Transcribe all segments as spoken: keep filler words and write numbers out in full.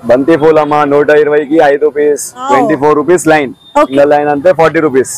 బంతి పూలమ్మ నూట ఇరవైకి ఐదు piece twenty four rupees line single line అంతే forty rupees.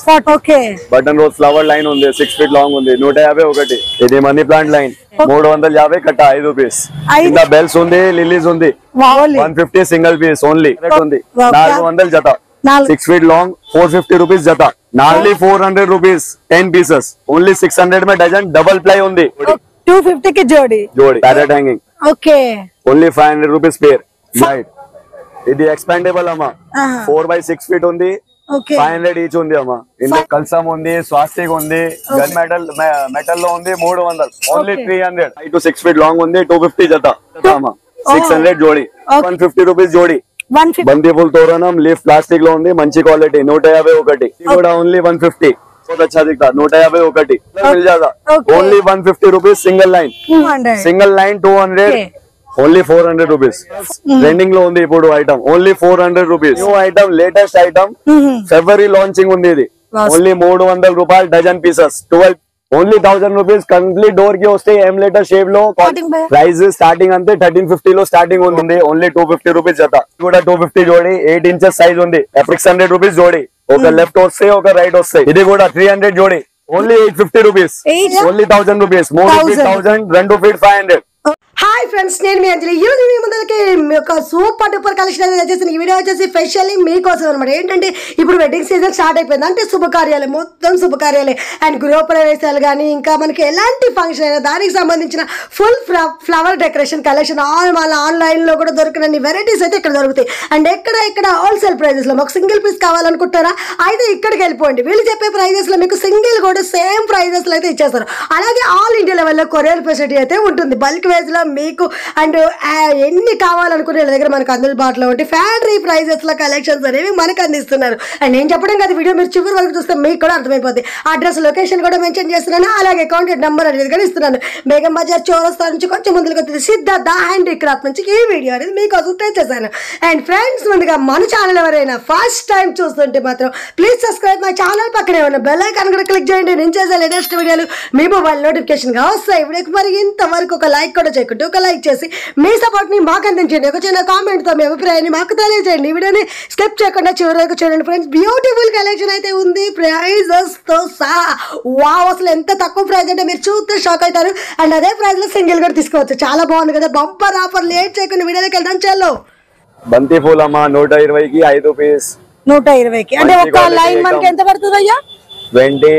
Button rose flower line ఉంది సిక్స్ ఫీట్ లాంగ్ ఉంది నూట యాభై ఒకటి. ఇది మనీ ప్లాంట్ లైన్ మూడు వందల యాభై కట్ట ఐదు పీస్. కింద బెల్స్ ఉంది లిలీస్ ఉంది one fifty single piece only ఉంది నాలుగు వందల జత six feet long four fifty rupees జత నార్లీ four hundred rupees ten pieces only six hundred में डजन डबल प्लाई ఉంది टू फिफ्टी की जोड़ी जोड़ी parrot hanging okay only five hundred rupees pair. Right ఇది ఎక్స్పాండబుల్ అమ్మా ఫోర్ బై సిక్స్ ఫీట్ ఉంది ఫైవ్ హండ్రెడ్ ఈచ్ ఉంది అమ్మా. ఇందులో కల్సం ఉంది స్వాస్తిక్ ఉంది గన్ మెటల్ మెటల్ లో ఉంది మూడు వందలు only three hundred five to six feet long ఉంది టూ ఫిఫ్టీ జత అమ్మా సిక్స్ హండ్రెడ్ జోడి వన్ ఫిఫ్టీ రూపీస్ జోడి. బంతి పూల తోరణం లీఫ్ ప్లాస్టిక్ లో ఉంది మంచి క్వాలిటీ నూట యాభై ఒకటి కూడా ఓన్లీ వన్ ఫిఫ్టీ अच्छा दिखता नूట యాభై ఒకటి मिल जाएगा only one fifty rupees single line single line two hundred only four hundred rupees. Trending లో ఉంది ఇప్పుడు item only four hundred rupees. New item latest item ఫిబ్రవరి లాంచింగ్ ఉంది ఇది ఓన్లీ మూడు వందల రూపాయలు dozen pieces twelve only thousand rupees complete door కి వస్తే ఎంలేటర్ షేప్ లో ప్రైస్ స్టార్టింగ్ అంతే థర్టీన్ ఫిఫ్టీ లో స్టార్టింగ్ ఉంది ఓన్లీ టూ ఫిఫ్టీ రూపీస్ జత కూడా టూ ఫిఫ్టీ జోడి ఎయిట్ ఇంచెస్ సైజ్ ఉంది సిక్స్ హండ్రెడ్ రూపీస్ జోడి ఒక లెఫ్ట్ వస్తే ఒక రైట్ వస్తాయి. ఇది కూడా త్రీ హండ్రెడ్ జోడి only eight fifty rupees only thousand rupees మూడు ఫీట్ థౌసండ్ రెండు feet five hundred. Hi friends నేను మీ అంజలి ఈ రోజు మీ ముందరికి ఒక సూపర్ డూపర్ కలెక్షన్ అనేది వచ్చేసి ఈ వీడియో వచ్చేసి స్పెషల్లీ మీకోసం అనమాట. ఏంటంటే ఇప్పుడు వెడ్డింగ్ సీజన్ స్టార్ట్ అయిపోయింది అంటే శుభకార్యాలు మొత్తం శుభకార్యాలే అండ్ గృహప్రవేశాలు కానీ ఇంకా మనకి ఎలాంటి ఫంక్షన్ అయినా దానికి సంబంధించిన full flower decoration collection all మన ఆన్లైన్లో కూడా దొరికినన్ని వెరైటీస్ అయితే ఇక్కడ దొరుకుతాయి. అండ్ ఎక్కడ ఇక్కడ హోల్సేల్ ప్రైజెస్లో మాకు సింగిల్ పీస్ కావాలనుకుంటారా అయితే ఇక్కడికి వెళ్ళిపోండి. వీళ్ళు చెప్పే ప్రైజెస్లో మీకు సింగిల్ కూడా సేమ్ ప్రైజెస్లో అయితే ఇచ్చేస్తారు. అలాగే ఆల్ ఇండియా లెవెల్లో కొరియర్ ఫెసిలిటీ అయితే ఉంటుంది. బల్క్ వేజ్లో మీకు అండ్ ఎన్ని కావాలనుకునే వాళ్ళ దగ్గర మనకు అందుబాటులో ఉంటే ఫ్యాక్టరీ ప్రైజెస్లో కలెక్షన్స్ అనేవి మనకు అందిస్తున్నారు. అండ్ నేను చెప్పడం కాదు వీడియో మీరు చివరి వరకు చూస్తే మీకు కూడా అర్థమైపోతుంది. అడ్రస్ లొకేషన్ కూడా మెన్షన్ చేస్తున్నాను అలాగే కాంటాక్ట్ నెంబర్ అనేది కూడా ఇస్తున్నాను. బేగం బజార్ చౌరస్తా నుంచి కొంచెం ముందుకు వచ్చింది సిద్ధార్థ హ్యాండీక్రాఫ్ట్ నుంచి ఈ వీడియో అనేది మీకోసం తెచ్చేసాను. అండ్ ఫ్రెండ్స్ ముందుగా మన ఛానల్ ఎవరైనా ఫస్ట్ టైం చూస్తుంటే మాత్రం ప్లీజ్ సబ్స్క్రైబ్ మై ఛానల్ పక్కనే ఉన్న బెల్ ఐకాన్ కూడా క్లిక్ చేయండి. నేను చేసే లేటెస్ట్ వీడియోలు మీ మొబైల్ నోటిఫికేషన్గా వస్తాయి. వీడియోకి మరి ఇంతవరకు ఒక లైక్ కూడా చేయకుండా ఒక లైక్ చేసి మీ సపోర్ట్ ని మాకు అందించండి. ఒక చిన్న కామెంట్ తో మీ అభిప్రాయాన్ని మాకు తెలియజేయండి. ఈ వీడియోని స్కిప్ చేయకుండా చివరి వరకు చూడండి ఫ్రెండ్స్. బ్యూటిఫుల్ కలెక్షన్ అయితే ఉంది ప్రైజెస్ తో సహా. వావ్ అసలు ఎంత తక్కువ ప్రైస్ అంటే మీరు చూస్తే షాక్ అవుతారు. అండ్ అదే ప్రైస్ లో సింగిల్ కూడా తీసుకోవచ్చు. చాలా బాగుంది కదా బంపర్ ఆఫర్. లేట్ చేయకుండా వీడియోకి వెళ్దాం చలో. బంతి పూలమ్మ నూట ఇరవైకి ఐదు పీస్ నూట ఇరవైకి అంటే ఒక లైన్ మనకి ఎంత పడుతుంది అయ్యా twenty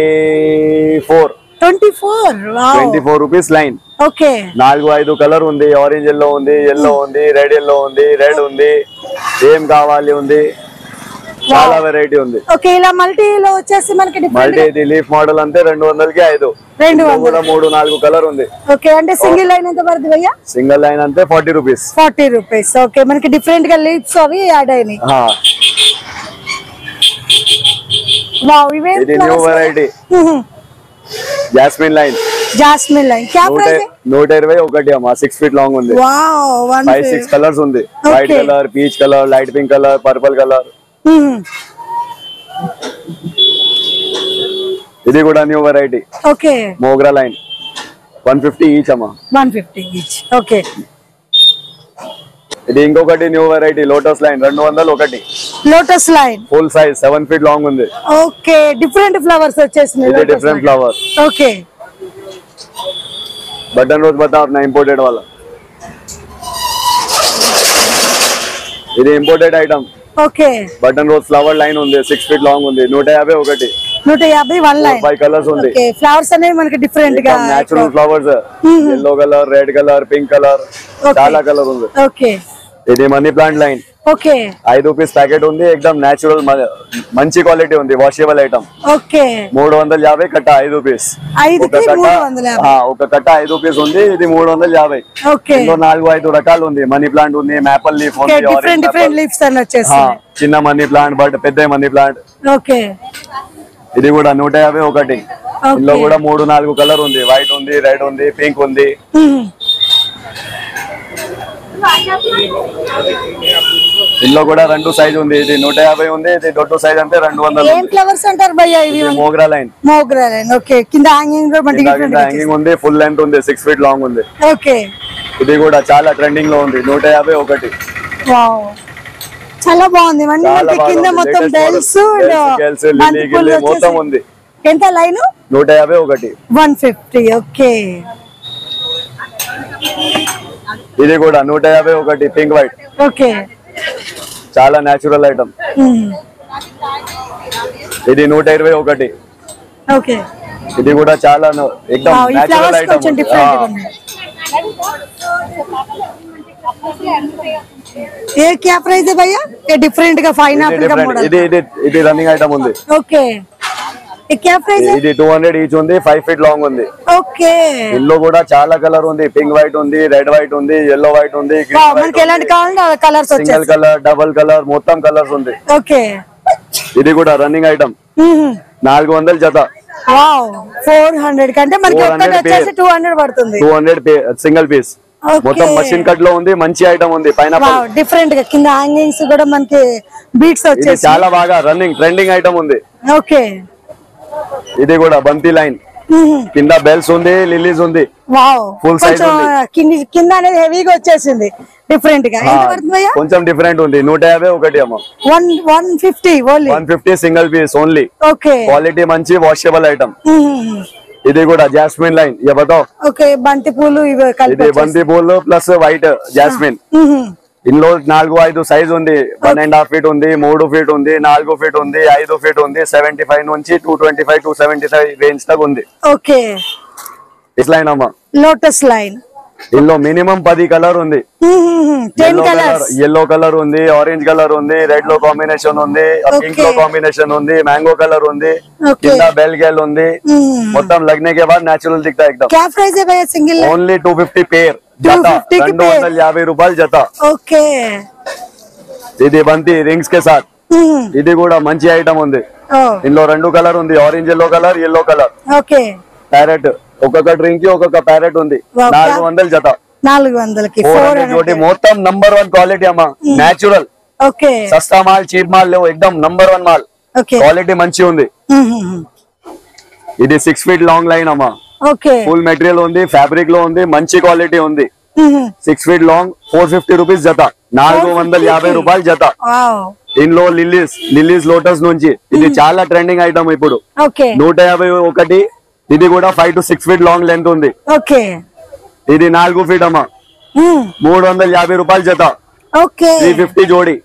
four twenty four twenty four rupees line okay. నాలుగు ఐదు కలర్ ఉంది ఆరెంజ్ ఎల్లో ఉంది ఎల్లో ఉంది రెడ్ ఎల్లో ఉంది రెడ్ ఉంది ఏం కావాలి ఉంది చాలా వెరైటీ ఉంది. ఓకే ఇలా మల్టీలో వచ్చేసి మనకి మల్టీ లీఫ్ మోడల్ అంతే రెండు వందలకి ఐదు రెండు వందల మూడు నాలుగు కలర్ ఉంది. ఓకే అంటే సింగిల్ లైన్ ఎంత పడుతుంది భయ్యా? సింగిల్ లైన్ అంతే forty rupees forty rupees okay. మనకి డిఫరెంట్ గా లీవ్స్ అవి యాడ్ అయినాయి. వావ్ ఇవే ఇది new variety jasmine line jasmine line क्या प्राइस है? నూట ఇరవై ఒకటి అమ్మా సిక్స్ ఫీట్ లాంగ్ ఉంది. వావ్ ఫైవ్ సిక్స్ కలర్స్ ఉంది white colour peach colour light pink colour purple colour. ఇది కూడా న్యూ వెరైటీ ఓకే మోగ్రా లైన్ వన్ ఫిఫ్టీ ఈచ్ అమ్మా వన్ ఫిఫ్టీ ఈచ్ ఓకే. ఇది ఇంకొకటి న్యూ వెరైటీ లోటస్ లైన్ రెండు వందలు ఒకటి lotus line full size seven feet long ఉంది. ఓకే డిఫరెంట్ ఫ్లవర్స్ వచ్చేసినాయి. ఇది different flower okay. Button rose बता अपना इंपोर्टेड वाला ఇది imported item okay. Button rose flower line ఉంది సిక్స్ ఫీట్ లాంగ్ ఉంది నూట యాభై ఒకటి నూట యాభై వన్ లైన్ ఫైవ్ కలర్స్ ఉంది. ఓకే ఫ్లవర్స్ అనేవి మనకి డిఫరెంట్ గా natural flowers yellow colour red colour pink colour చాలా కలర్ ఉంది. ఓకే ఇది మనీ ప్లాంట్ లైన్ ఓకే ఐదు రూపీస్ ప్యాకెట్ ఉంది ఎక్దమ్ నేచురల్ మంచి క్వాలిటీ ఉంది వాషబుల్ ఐటమ్. ఓకే మూడు వందల యాభై కట్ట ఐదు రూపీస్ ఒక కట్ట ఐదు రూపీస్ ఉంది. ఇది మూడు వందల యాభై ఇందులో నాలుగు ఐదు రకాలు ఉంది. మనీ ప్లాంట్ ఉంది మేపల్ లీఫ్ ఉంది చిన్న మనీ ప్లాంట్ బట్ పెద్ద మనీ ప్లాంట్. ఓకే ఇది కూడా నూట యాభై ఒకటి ఇందులో కూడా మూడు నాలుగు కలర్ ఉంది వైట్ ఉంది రెడ్ ఉంది పింక్ ఉంది. ఇందులో కూడా రెండు సైజ్ ఉంది. ఇది నూట యాభై ఉంది ఇది దొడ్డు సైజ్ అంటే రెండు వందలు. ఏం ఫ్లవర్స్ అంటారు భయ్యా ఇవి? మోగ్రా లైన్ మోగ్రా లైన్ ఓకే. కింద హ్యాంగింగ్ హ్యాంగింగ్ ఉంది ఫుల్ లెంత్ ఉంది సిక్స్ ఫీట్ లాంగ్ ఉంది. ఓకే ఇది కూడా చాలా ట్రెండింగ్ లో ఉంది నూట యాభై ఒకటి వావ్ చాలా బాగుంది అండి. మనకి కింద మొత్తం బెల్స్ మొత్తం ఉంది. ఎంత లైన్? నూట యాభై ఒకటి వన్ ఫిఫ్టీ. ఓకే ఇది కూడా నూట యాభై ఒకటి పింక్ వైట్. ఓకే చాలా న్యాచురల్ ఐటమ్. ఇది నూట ఇరవై ఒకటి. ఓకే ఇది కూడా చాలా ఎక్దమ్ న్యాచురల్ ఐటమ్. ये क्या प्राइस है भैया? ये डिफरेंट का पाइनएप्पल का मॉडल. ఇది ఇది ఇది రన్నింగ్ ఐటమ్ ఉంది. ఓకే ये क्या प्राइस है? ఇది టూ హండ్రెడ్ ఈచ్ ఉంది. ఫైవ్ ఫీట్ లాంగ్ ఉంది. ఓకే ఇందులో కూడా చాలా కలర్ ఉంది. పింక్ వైట్ ఉంది, రెడ్ వైట్ ఉంది, yellow వైట్ ఉంది, మనకి ఎలాంటి కావాలంటే కలర్స్ వచ్చాయి. సింగిల్ కలర్, డబుల్ కలర్, మొత్తం కలర్స్ ఉంది. ఓకే ఇది కూడా రన్నింగ్ ఐటమ్. నాలుగు వందల జత. వావ్ ఫోర్ హండ్రెడ్ కంటే మనకి ఒక్కటి వచ్చేసి టూ హండ్రెడ్ పడుతుంది. Two hundred single piece. మొత్తం మషిన్ కట్ లో ఉంది. మంచి ఐటమ్ ఉంది. పైన డిఫరెంట్ గా కింద హ్యాంగింగ్స్ కూడా మనకి బీట్స్ వచ్చేసి చాలా బాగా రన్నింగ్ ట్రెండింగ్ ఐటమ్ ఉంది. ఓకే ఇది కూడా బంతి లైన్. కింద బెల్స్ ఉంది, లిల్లీస్ ఉంది. వావ్ ఫుల్ సైజ్ ఉంది. కింద అనేది హెవీగా వచ్చేసింది డిఫరెంట్ గా. ఎంత పడుతుంది భయ్యా? కొంచెం డిఫరెంట్ ఉంది. నూట యాభై ఒకటి అమ్మ. One one fifty only. One fifty single piece only. Okay quality మంచి వాషబుల్ ఐటమ్. ఇది కూడా జాస్మిన్ లైన్. ये बताओ. ఓకే బంతి పూలు ఇవి కలిపి. ఇది బంతి పూలు ప్లస్ వైట్ జాస్మిన్. ఇందులో నాలుగు ఐదు సైజ్ ఉంది. వన్ అండ్ హాఫ్ ఫీట్ ఉంది, మూడు ఫీట్ ఉంది, నాలుగు ఫీట్ ఉంది, ఐదు ఫీట్ ఉంది. సెవెంటీ ఫైవ్ నుంచి two twenty five two seventy five range తగ్గ ఉంది. ఓకే ఇస్ లైన్ అమ్మా. Lotus line. ఇందులో మినిమం పది కలర్ ఉంది. ఎల్లో కలర్ ఉంది, ఆరెంజ్ కలర్ ఉంది, రెడ్ లో కాంబినేషన్ ఉంది, పింక్ లో కాంబినేషన్ ఉంది, మ్యాంగో కలర్ ఉంది, కింద బెల్ గెల్ ఉంది. మొత్తం लगने के बाद नेचुरल दिखता है एकदम. क्या प्राइस है भैया single? Only two fifty pair. రెండు వందల యాభై రూపాయలు జత. ఓకే ఇది బంతి రింగ్స్ కే సాత్. ఇది కూడా మంచి ఐటమ్ ఉంది. ఇందులో రెండు కలర్ ఉంది. Orange yellow colour, yellow colour. Okay parrot ఒక్కొక్క డ్రింక్ కి ఒక్కొక్క ప్యారెట్ ఉంది. నాలుగు వందల జత. నాలుగు వందలకి జోడి. మొత్తం నంబర్ వన్ క్వాలిటీ అమ్మా. నేచురల్. ఓకే సస్తా మాల్, చీప్ మాల్ లేవు. ఎక్దమ్ నంబర్ వన్ మాల్. క్వాలిటీ మంచి ఉంది. ఇది సిక్స్ ఫీట్ లాంగ్ లైన్ అమ్మా. ఓకే ఫుల్ మెటీరియల్ ఉంది, ఫ్యాబ్రిక్ లో ఉంది, మంచి క్వాలిటీ ఉంది. Six feet long, four fifty rupees జత. నాలుగు వందల యాభై రూపాయలు జత. ఇందులో లిల్లీస్ లిల్లీస్ లోటస్ నుంచి ఇది చాలా ట్రెండింగ్ ఐటమ్ ఇప్పుడు. నూట యాభై ఒకటి. ఇది కూడా five to six feet long length ఉంది. ఓకే ఇది నాలుగు ఫీట్ అమ్మా. మూడు వందల యాభై రూపాయలు జత. ఓకే త్రీ ఫిఫ్టీ జోడి.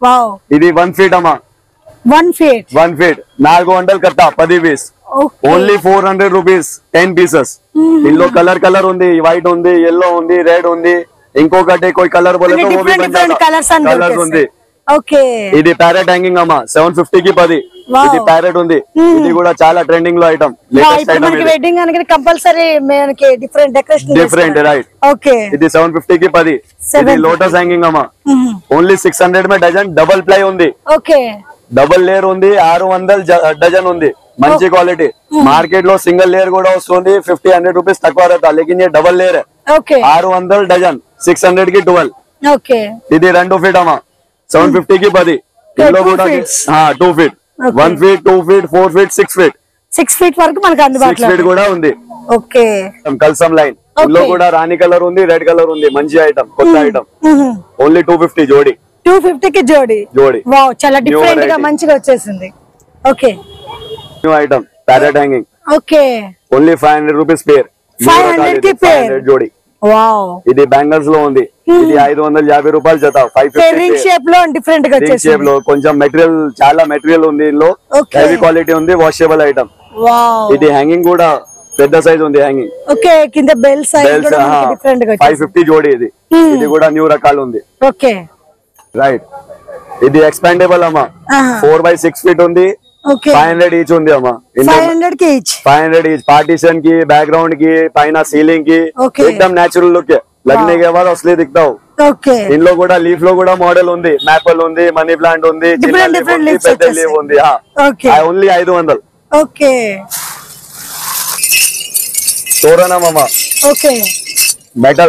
ఇది వన్ ఫీట్ అమ్మా. వన్ ఫీట్ వన్ ఫీట్ నాలుగు వందలు కట్ట పది piece. Only four hundred rupees ten pieces. ఇందులో కలర్ కలర్ ఉంది, వైట్ ఉంది, ఎల్లో ఉంది, రెడ్ ఉంది, ఇంకొకటి कोई కలర్ बोले तो वो भी बन जाएगा. కలర్స్ ఉంది. ఓకే ఇది ప్యారెట్ హ్యాంగింగ్ అమ్మా. సెవెన్ ఫిఫ్టీ కి పది. ఇది ప్యారెట్ ఉంది. ఇది కూడా చాలా ట్రెండింగ్ లో ఐటమ్. Latest item. మనకి వెడ్డింగ్ అనగా కంపల్సరీ మనకి different decoration different right. Okay ఇది సెవెన్ ఫిఫ్టీ కి పది. ఇది లోటస్ హ్యాంగింగ్ అమ్మా. ఓన్లీ సిక్స్ హండ్రెడ్ మే డజన్. డబుల్ ప్లై ఉంది. ఓకే డబుల్ లేయర్ ఉంది. ఆరు వందల డజన్ ఉంది. మంచి క్వాలిటీ. మార్కెట్ లో సింగిల్ లేయర్ కూడా వస్తుంది. ఫిఫ్టీ హండ్రెడ్ రూపీస్ తక్కువ रहता, लेकिन ये डबल लेयर है. ఓకే ఆరు వందల డజన్. సిక్స్ హండ్రెడ్ కి ట్వెల్వ్. ఓకే ఇది రెండు ఫీట్ అమ్మా. సెవెన్ ఫిఫ్టీ కి పది. ఇందులో కూడా two feet, one feet, two feet, four feet, six feet. Six feet వరకు మనకు సిక్స్ అందుబాటులో ఫీట్ కూడా ఉంది. ఓకే కల్సం లైన్. ఇందులో కూడా రాణి కలర్ ఉంది, రెడ్ కలర్ ఉంది. మంచి ఐటమ్, కొత్త ఐటమ్. ఓన్లీ టూ ఫిఫ్టీ జోడి. టూ ఫిఫ్టీ కి జోడి. జోడి వావ్ చాలా డిఫరెంట్ గా మంచిగా వచ్చేసింది. Okay new item parrot hanging. Okay only five hundred rupees pair. Five hundred కి పేర్ జోడి. వావ్ ఇది బ్యాంగిల్స్ లో ఉంది. ఇది ఐదు వందల యాభై రూపాయలు జత. ఫైవ్ ఫిఫ్టీ రింగ్ షేప్ లో డిఫరెంట్ గా వచ్చేసింది. షేప్ లో కొంచెం మెటీరియల్, చాలా మెటీరియల్ ఉంది. ఇందులో హెవీ క్వాలిటీ ఉంది. Washable item. వావ్ ఇది హ్యాంగింగ్ కూడా పెద్ద సైజ్ ఉంది. హ్యాంగింగ్. ఓకే కింద బెల్ సైజ్ కూడా డిఫరెంట్ గా ఫైవ్ ఫిఫ్టీ జోడి. ఇది ఇది కూడా న్యూ రకాలు ఉంది. Okay right. ఇది ఎక్స్పాండబుల్ అమ్మా. ఫోర్ బై సిక్స్ ఫీట్ ఉంది. ఫైవ్ హండ్రెడ్ ఈచ్ ఉంది అమ్మా. ఫైవ్ హండ్రెడ్ కి each. Five hundred each. Partition की बैकग्राउंड की పైన సీలింగ్ की एकदम नेचुरल लुक है. लगने के बाद असली दिखता हो. ఓకే ఇందులో కూడా లీఫ్ లో కూడా మోడల్ ఉంది. మ్యాపల్ ఉంది, మనీ ప్లాంట్ ఉంది, చిన్న లీఫ్ ఉంది, పెద్ద లీఫ్ ఉంది. ఓకే ఓన్లీ ఐదు వందలు. ఓకే తోరణం అమ్మా. ఓకే మెటల్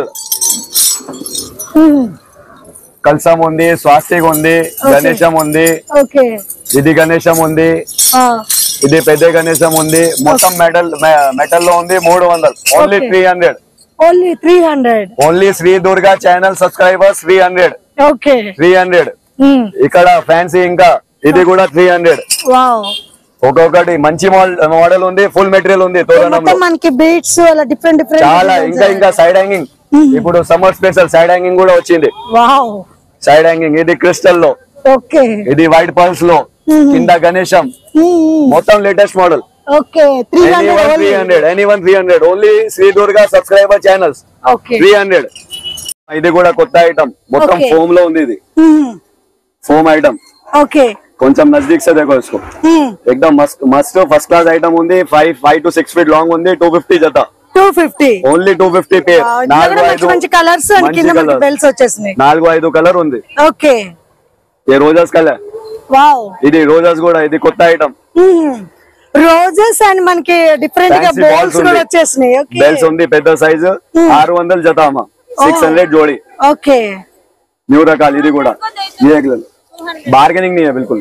కల్సం ఉంది, స్వాస్తిక్ ఉంది, గణేశం ఉంది. ఓకే ఇది గణేశం ఉంది. ఇది పెద్ద గణేశం ఉంది. మొత్తం మెటల్ మెటల్ లో ఉంది. మూడు వందలు. Only three hundred. Only three hundred. Only Shri Durga channel subscribers three hundred. Okay three hundred ఇక్కడ ఫ్యాన్సీ ఇంకా ఇది కూడా త్రీ హండ్రెడ్ వావ్ ఒక్కొక్కటి మంచి మోడల్ ఉంది ఫుల్ మెటీరియల్ ఉంది తోరణంలో మనకి బీట్స్ అలా డిఫరెంట్ డిఫరెంట్ చాలా ఇంకా ఇంకా సైడ్ హ్యాంగింగ్ ఇప్పుడు సమ్మర్ స్పెషల్ సైడ్ హ్యాంగింగ్ కూడా వచ్చింది వావ్ సైడ్ హ్యాంగింగ్ ఇది క్రిస్టల్ లో ఓకే ఇది వైట్ పర్ల్స్ లో కింద గణేశం మొత్తం latest model okay three hundred three hundred any one three hundred only Shri Durga subscriber channels okay three hundred ఇది కూడా కొత్త ఐటమ్ మొత్తం ఫోమ్ లో ఉంది ఇది ఫోమ్ ఐటమ్ ఓకే కొంచెం నజదీక్ సే देखो इसको एकदम मस्त मस्त फर्स्ट क्लास आइटम ఉంది five five to six feet long ఉంది two fifty జత two fifty only two fifty pair నాలుగు ఐదు మంచి కలర్స్ అండ్ కింద మనకి బెల్స్ వచ్చేస్తున్నాయి నాలుగు ఐదు కలర్ ఉంది ఓకే ये రోజాస్ కలర్ వావ్ ఇది రోజాస్ కూడా ఇది కొత్త ఐటమ్ రోజెస్ అండ్ మనకి డిఫరెంట్ గా బెల్స్ కూడా వచ్చేస్తున్నాయి ఓకే బెల్స్ ఉంది పెద్ద సైజు ఆరు వందలు జత అమ్మ six hundred జోడి ఓకే న్యూ రకాలు ఇది కూడా ये बार्गेनिंग नहीं है बिल्कुल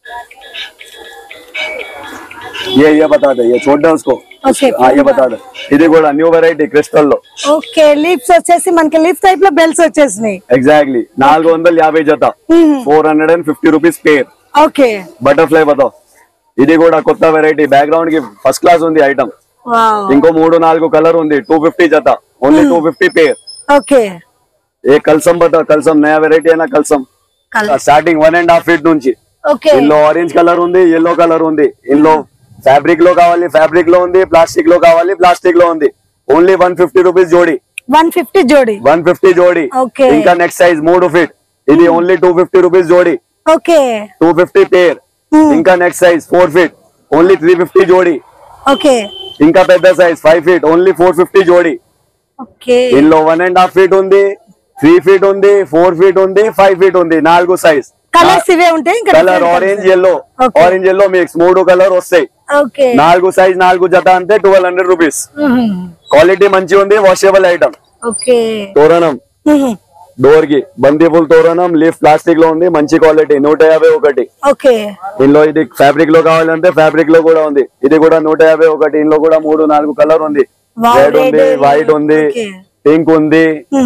ये ये बता दे ये छोड़ दे उसको okay, हाँ ये बता दे ఇది కూడా న్యూ వెరైటీ క్రిస్టల్ లో ఓకే లీఫ్స్ వచ్చేసి మనకి లీఫ్ టైప్ లో బెల్స్ వచ్చేసినాయి ఎగ్జాక్ట్లీ నాలుగు వందల యాభై జత four hundred and fifty rupees pair okay butterfly బతావ్ ఇది కూడా కొత్త వెరైటీ బ్యాక్గ్రౌండ్ కి ఫస్ట్ క్లాస్ ఉంది ఐటమ్ వావ్ ఇంకో మూడు నాలుగు కలర్ ఉంది టూ ఫిఫ్టీ జత only two fifty pair okay ఏ కల్సం బతా కల్సం నయా వెరైటీ అయినా కల్సం starting one and half feet నుంచి ఓకే ఇందులో ఆరెంజ్ కలర్ ఉంది ఎల్లో కలర్ ఉంది ఇందులో ఫ్యాబ్రిక్ లో కావాలి ఫ్యాబ్రిక్ లో ఉంది ప్లాస్టిక్ లో కావాలి ప్లాస్టిక్ లో ఉంది ఓన్లీ వన్ ఫిఫ్టీ రూపీస్ జోడి వన్ ఫిఫ్టీ జోడి వన్ ఫిఫ్టీ జోడి Okay. ఇంకా నెక్స్ట్ సైజ్ మూడు ఫీట్ ఇది ఓన్లీ టూ ఫిఫ్టీ రూపీస్ జోడి ఓకే టూ ఫిఫ్టీ పేర్ ఇంకా next size four feet only three fifty జోడి ఓకే ఇంకా పెద్ద size five feet only four fifty జోడి ఓకే ఇందులో వన్ అండ్ హాఫ్ ఫీట్ ఉంది త్రీ ఫీట్ ఉంది ఫోర్ ఫీట్ ఉంది ఫైవ్ ఫీట్ ఉంది నాలుగు సైజ్ కలర్స్ ఇవే ఉంటాయి ఇంకా colour orange yellow orange yellow mix మూడు కలర్ వస్తాయి ఓకే నాలుగు సైజ్ నాలుగు జత అంటే ట్వెల్వ్ హండ్రెడ్ రూపీస్ క్వాలిటీ మంచి ఉంది వాషబుల్ ఐటమ్ ఓకే తోరణం డోర్ కి బంతిపూల్ తోరణం లీఫ్ ప్లాస్టిక్ లో ఉంది మంచి క్వాలిటీ నూట యాభై ఒకటి ఓకే ఇందులో ఇది ఫ్యాబ్రిక్ లో కావాలంటే ఫ్యాబ్రిక్ లో కూడా ఉంది ఇది కూడా నూట యాభై ఒకటి ఇందులో కూడా మూడు నాలుగు కలర్ ఉంది రెడ్ ఉంది వైట్ ఉంది పింక్ ఉంది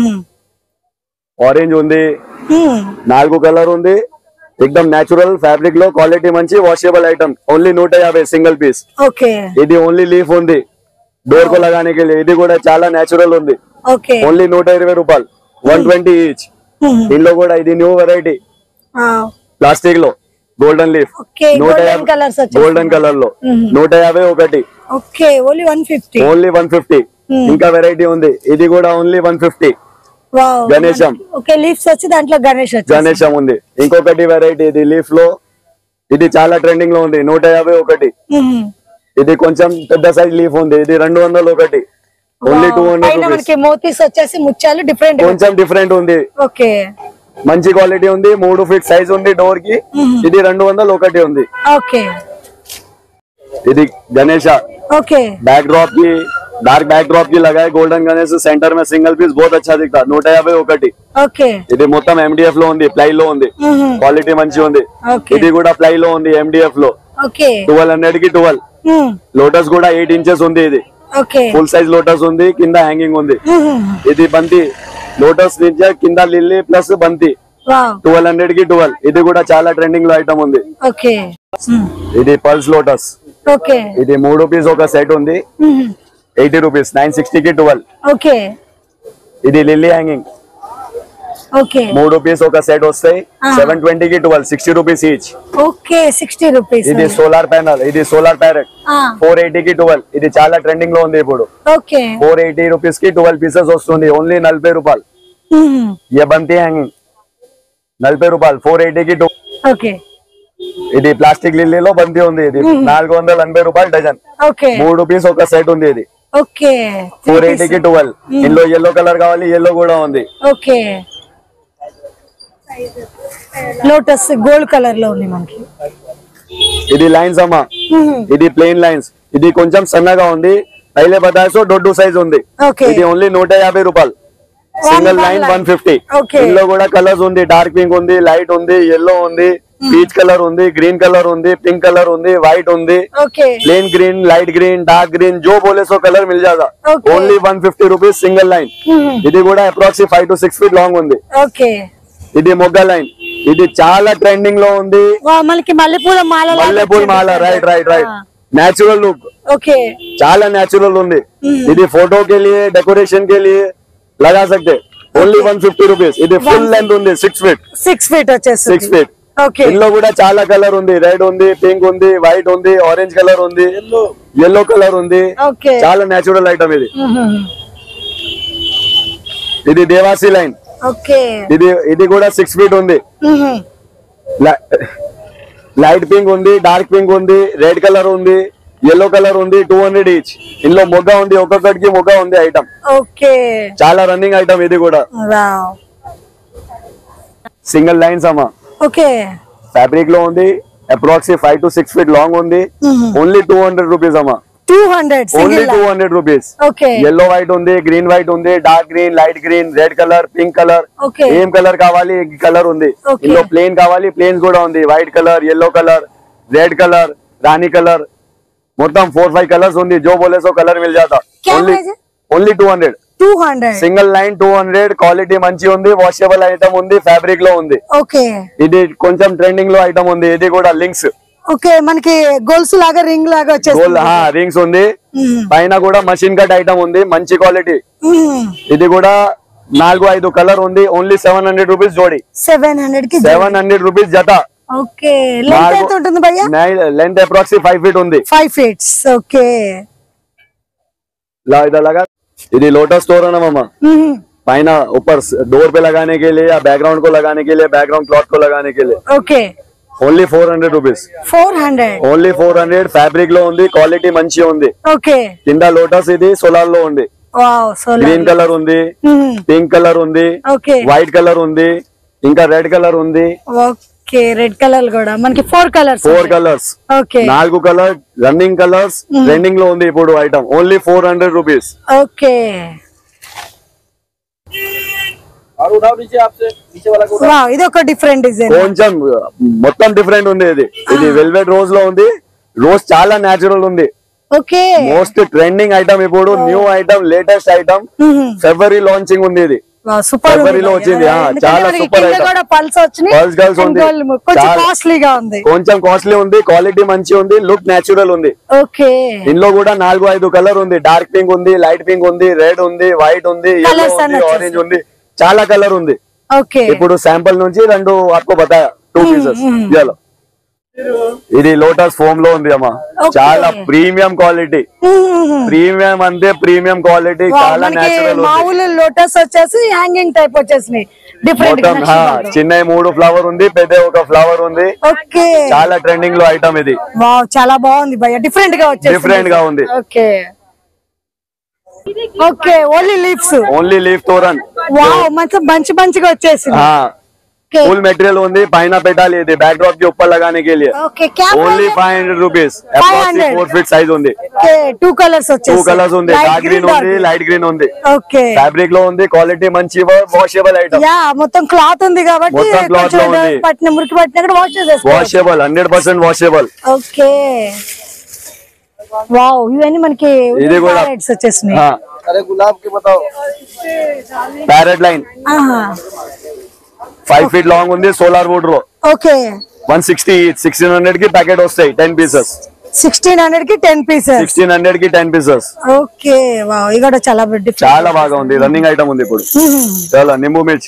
ఆరెంజ్ ఉంది నాలుగు కలర్ ఉంది ఎక్దమ్ నేచురల్ ఫ్యాబ్రిక్ లో క్వాలిటీ మంచి వాషబుల్ ఐటమ్ ఓన్లీ నూట యాభై సింగిల్ పీస్ ఓకే ఇది ఓన్లీ లీఫ్ ఉంది డోర్ को लगाने के लिए ఇది కూడా చాలా నేచురల్ ఉంది ఓకే ఓన్లీ నూట ఇరవై రూపాయలు వన్ ట్వంటీ ఈచ్ ఇందులో కూడా ఇది న్యూ వెరైటీ ప్లాస్టిక్ లో గోల్డెన్ లీఫ్ నూట యాభై గోల్డెన్ కలర్ లో నూట యాభై ఒకటి okay only one fifty only one fifty ఇంకా వెరైటీ ఉంది ఇది కూడా ఓన్లీ వన్ ఫిఫ్టీ గణేశం ఓకే లీఫ్స్ వచ్చి దాంట్లో గణేష్ వచ్చి గణేశం ఉంది ఇంకొకటి వెరైటీ ఇది లీఫ్ లో ఇది చాలా ట్రెండింగ్ లో ఉంది నూట యాభై ఒకటి ఇది కొంచెం పెద్ద సైజ్ లీఫ్ ఉంది ఇది రెండు వందలు ఒకటి ఓన్లీ టూ హండ్రెడ్ మోతీస్ వచ్చేసి ముత్యాలు డిఫరెంట్ కొంచెం డిఫరెంట్ ఉంది ఓకే మంచి క్వాలిటీ ఉంది మూడు ఫీట్ సైజ్ ఉంది డోర్ కి ఇది రెండు వందలు ఒకటి ఉంది ఓకే ఇది గణేశ ఓకే बैक ड्रॉप की डार्क बैक ड्रॉप की लगाए गोल्डन गणेश सेंटर में सिंगल पीस बहुत अच्छा दिखता నూట యాభై ఒకటి ఓకే ఇది మొత్తం ఎండిఎఫ్ లో ఉంది ప్లై లో ఉంది క్వాలిటీ మంచి ఉంది ఇది కూడా ప్లై లో ఉంది ఎండిఎఫ్ లో ఓకే ట్వెల్వ్ హండ్రెడ్ కి ట్వెల్వ్ లోటస్ కూడా ఎయిట్ ఇంచెస్ ఉంది ఇది ఓకే ఫుల్ సైజ్ లోటస్ ఉంది కింద హ్యాంగింగ్ ఉంది ఇది బంతి లోటస్ నుంచి కింద లిల్లీ ప్లస్ బంతి ట్వెల్వ్ హండ్రెడ్ కి ట్వెల్వ్ ఇది కూడా చాలా ట్రెండింగ్ లో ఐటమ్ ఉంది ఓకే ఇది పల్స్ లోటస్ ఓకే ఇది మూడు పీస్ ఒక సెట్ ఉంది ఎయిటీ రూపీస్ నైన్ సిక్స్టీ కి ట్వెల్వ్ ఓకే ఇది లిల్లీ హ్యాంగింగ్ ఓకే మూడు పీస్ ఒక సెట్ వస్తాయి సెవెన్ ట్వంటీ కి twelve sixty rupees each okay sixty rupees ఇది సోలార్ ప్యానల్ ఇది సోలార్ ప్యారెట్ ఫోర్ ఎయిటీ కి ట్వెల్వ్ ఇది చాలా ట్రెండింగ్ లో ఉంది ఇప్పుడు ఓకే ఫోర్ ఎయిటీ రూపీస్ కి ట్వెల్వ్ పీసెస్ వస్తుంది ఓన్లీ నలభై రూపాయలు ये బంతి హ్యాంగింగ్ నలభై రూపాయలు ఫోర్ ఎయిటీ కి ఓకే ఇది ప్లాస్టిక్ లిల్లీలో బంతి ఉంది ఇది నాలుగు వందల ఎనభై రూపాయలు డజన్ ఓకే మూడు పీస్ ఒక సెట్ ఉంది ఇది ఓకే ఫోర్ ఎయిటీ కి ట్వెల్వ్ ఇందులో ఎల్లో కలర్ కావాలి ఎల్లో కూడా ఉంది ఓకే లోటస్ గోల్డ్ కలర్ లో ఉంది మనకి ఇది లైన్స్ అమ్మా ఇది ప్లెయిన్ లైన్స్ ఇది కొంచెం సన్నగా ఉంది పైలే బతాయో దొడ్డు సైజ్ ఉంది ఇది ఓన్లీ నూట యాభై రూపాయలు సింగిల్ లైన్ వన్ ఫిఫ్టీ ఇందులో కూడా కలర్స్ ఉంది డార్క్ పింక్ ఉంది లైట్ ఉంది ఎల్లో ఉంది పీచ్ కలర్ ఉంది గ్రీన్ కలర్ ఉంది పింక్ కలర్ ఉంది వైట్ ఉంది plain green light green dark green जो बोले सो कलर मिल जाएगा only one fifty rupees single line ఇది కూడా approx five to six feet long ఉంది ఇది మొగ్గ లైన్, ఇది చాలా ట్రెండింగ్ లో ఉంది. మనకి మల్లెపూల మాల మల్లెపూల మాల, right right right. Natural look, okay, చాలా నేచురల్ ఉంది. ఇది फोटो के लिए डेकोरेशन के लिए लगा सकते. Only one fifty rupees. ఇది ఫుల్ లెంత్ ఉంది, సిక్స్ ఫీట్ సిక్స్ ఫీట్ వచ్చేసి సిక్స్ ఫీట్. ఓకే, ఇందులో కూడా చాలా కలర్ ఉంది. రెడ్ ఉంది, పింక్ ఉంది, వైట్ ఉంది, ఆరెంజ్ కలర్ ఉంది, yellow కలర్ ఉంది. ఓకే, చాలా నేచురల్ ఐటమ్ ఇది. ఇది దేవాసి లైన్. ఓకే, ఇది ఇది కూడా సిక్స్ ఫీట్ ఉంది. లైట్ పింక్ ఉంది, డార్క్ పింక్ ఉంది, రెడ్ కలర్ ఉంది, yellow కలర్ ఉంది. Two hundred each. ఇందులో మొగ్గ ఉంది, ఒక్కొక్కటికి మొగ్గ ఉంది ఐటమ్. ఓకే, చాలా రన్నింగ్ ఐటమ్ ఇది కూడా. సింగిల్ లైన్స్ అమ్మా. ఓకే, ఫ్యాబ్రిక్ లో ఉంది. Approx five to six feet long ఉంది. ఓన్లీ టూ హండ్రెడ్ రూపీస్ అమ్మా. Two hundred only two hundred rupees. Okay, yellow white ఉంది, గ్రీన్ వైట్ ఉంది, dark green, light green, red colour, pink colour. Okay, ఏం colour కావాలి colour ఉంది. ఇందులో plain కావాలి, plains కూడా ఉంది. White colour, yellow colour, red colour, రాణి కలర్, మొత్తం ఫోర్ ఫైవ్ కలర్స్ ఉంది. जो बोले सो कलर मिल जाता. Only only two hundred. Two hundred single line two hundred. Quality మంచి ఉంది. వాషబుల్ ఐటమ్ ఉంది. ఫ్యాబ్రిక్ లో ఉంది. ఓకే, ఇది కొంచెం ట్రెండింగ్ లో ఐటమ్ ఉంది. ఇది కూడా లింక్స్. ఓకే, మనకి గోల్స్ లాగా రింగ్ లాగా వచ్చేస్తుంది. రింగ్స్ ఉంది. పైన కూడా మషిన్ కట్ ఐటమ్ ఉంది. మంచి క్వాలిటీ. ఇది కూడా నాలుగు ఐదు కలర్ ఉంది. ఓన్లీ సెవెన్ హండ్రెడ్ రూపీస్ జోడి. సెవెన్ హండ్రెడ్ కి సెవెన్ హండ్రెడ్ రూపీస్ జత. ఓకే, లెంత్ ఎంత ఉంటుంది భయ్యా? లెంత్ అప్రాక్స్ ఫైవ్ ఫీట్ ఉంది. Five feets. ఓకే, ला इधर लगा. ఇది లోటస్ స్టోర్ है मामा. పైన ऊपर डोर पे लगाने के लिए या बैकग्राउंड को लगाने के लिए, बैकग्राउंड क्लॉथ को लगाने के लिए. Okay, only four hundred rupees. Four hundred. Only four hundred. Fabric లో ఉంది. క్వాలిటీ మంచి ఉంది. ఓకే, కింద లోటస్ ఇది సోలార్ లో ఉంది. Wow, solar. గ్రీన్ కలర్ ఉంది, పింక్ కలర్ ఉంది, ఓకే, వైట్ కలర్ ఉంది, ఇంకా రెడ్ కలర్ ఉంది. ఓకే, రెడ్ కలర్ కూడా మనకి four colours. Four colours. Okay, నాలుగు కలర్ రన్నింగ్ కలర్స్ ట్రెండింగ్ లో ఉంది ఇప్పుడు item. Only four hundred rupees. Okay, wow, ఇది ఒక డిఫరెంట్ డిజైన్. కొంచెం మొత్తం డిఫరెంట్ ఉంది. ఇది ఇది వెల్వెట్ రోజ్ లో ఉంది. రోజ్ చాలా నేచురల్ ఉంది. ఓకే, మోస్ట్ ట్రెండింగ్ ఐటమ్ ఇప్పుడు. New item, latest item. ఫిబ్రవరి లాంచింగ్ ఉంది. ఇది సూపర్ ఫిబ్రవరిలో వచ్చింది. చాలా సూపర్ ఐటమ్. పల్స్ వచ్చినాయి. పల్స్ గర్ల్స్ ఉంది. కొంచెం కాస్ట్లీగా ఉంది. కొంచెం కాస్ట్లీ ఉంది. క్వాలిటీ మంచి ఉంది. లుక్ నేచురల్ ఉంది. ఓకే, ఇందులో కూడా నాలుగు ఐదు కలర్ ఉంది. డార్క్ పింక్ ఉంది, లైట్ పింక్ ఉంది, రెడ్ ఉంది, వైట్ ఉంది, yellow ఉంది, ఆరెంజ్ ఉంది. చాలా కలర్ ఉంది. ఓకే, ఇప్పుడు శాంపుల్ నుంచి రెండు आपको बताया టూ పీసెస్. చలో, ఇది లోటస్ ఫోమ్ లో ఉంది అమ్మా. చాలా ప్రీమియం క్వాలిటీ. ప్రీమియం అంటే ప్రీమియం క్వాలిటీ. చాలా నేచురల్. మామూలు లోటస్ వచ్చేసి హ్యాంగింగ్ టైప్ వచ్చేసినాయి. డిఫరెంట్ చిన్న మూడు ఫ్లవర్ ఉంది, పెద్ద ఒక ఫ్లవర్ ఉంది. ఓకే, చాలా ట్రెండింగ్ లో ఐటమ్ ఇది. వావ్, చాలా బాగుంది భయ్యా. డిఫరెంట్ గా వచ్చేసి డిఫరెంట్ గా ఉంది. Okay, okay, only leaves. Only leaf తోరన్. వావ్, మంచి మంచి మంచిగా వచ్చేసింది. फुल मटेरियल ఉంది. పైన పెట్టాలి. ఇది बैक ड्रॉप के ऊपर लगाने के लिए. ఓకే, क्या only five hundred rupees. Approximate four feet size ఉంది. ఓకే, టూ కలర్స్ వచ్చేసి. టూ కలర్స్ ఉంది. డార్క్ గ్రీన్ ఉంది, లైట్ గ్రీన్ ఉంది. ఓకే, ఫ్యాబ్రిక్ లో ఉంది. క్వాలిటీ మంచి. Washable item. యా, మొత్తం క్లాత్ ఉంది కాబట్టి మొత్తం క్లాత్ లో ఉంది. పట్టిన మురికి పట్టిన కూడా వాష్ చేసేసుకోవచ్చు. Washable, hundred percent washable. Okay, wow, ఇవన్నీ మనకి ఇది కూడా ప్యారెట్స్ వచ్చేసినాయి. అరే గులాబ్ కి बताओ. Parrot line five feet long ఉంది. Solar wood row. Okay, one sixty sixteen hundred కి ప్యాకెట్ వస్తాయి. Ten pieces. సిక్స్టీన్ హండ్రెడ్ కి టెన్ పీసెస్. సిక్స్టీన్ హండ్రెడ్ కి టెన్ పీసెస్. ఓకే, వావ్, ఇది కూడా చాలా డిఫరెంట్. చాలా బాగా ఉంది. రన్నింగ్ ఐటమ్ ఉంది ఇప్పుడు. చాలా నింబు మిర్చి.